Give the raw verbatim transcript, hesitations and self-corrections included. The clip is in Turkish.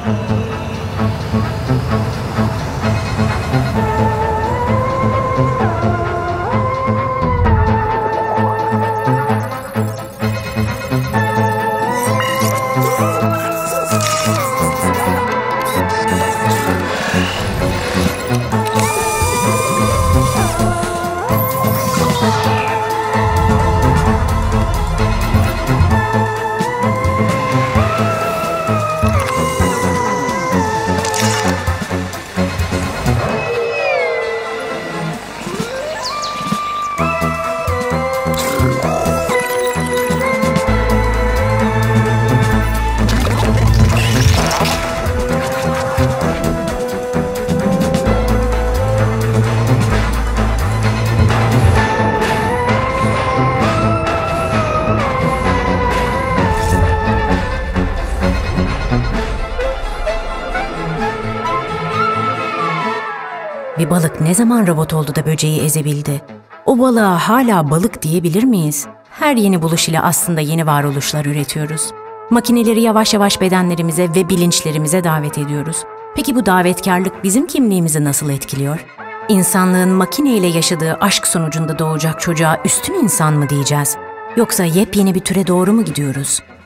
Bir balık ne zaman robot oldu da böceği ezebildi? O balığa hala balık diyebilir miyiz? Her yeni buluş ile aslında yeni varoluşlar üretiyoruz. Makineleri yavaş yavaş bedenlerimize ve bilinçlerimize davet ediyoruz. Peki bu davetkarlık bizim kimliğimizi nasıl etkiliyor? İnsanlığın makineyle yaşadığı aşk sonucunda doğacak çocuğa üstün insan mı diyeceğiz? Yoksa yepyeni bir türe doğru mu gidiyoruz?